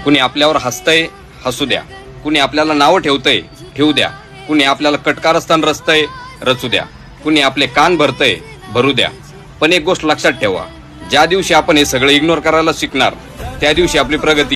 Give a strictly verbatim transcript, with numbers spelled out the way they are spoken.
कुणी आपल्यावर हसतंय, हसू द्या. कुणी आपल्याला नावं ठेवतंय, ठेवू द्या. कुणी आपल्याला कटकारस्थान रचतंय, रचू द्या. कुणी आपले कान भरतंय, भरू द्या. पण एक गोष्ट लक्षात ठेवा, ज्या दिवशी आपण हे सगळं इग्नोर करायला शिकणार त्या दिवशी आपली प्रगती